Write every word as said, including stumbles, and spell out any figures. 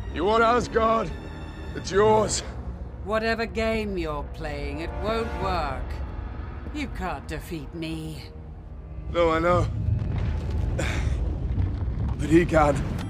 You want Asgard? It's yours. Whatever game you're playing, it won't work. You can't defeat me. No, I know. But he can.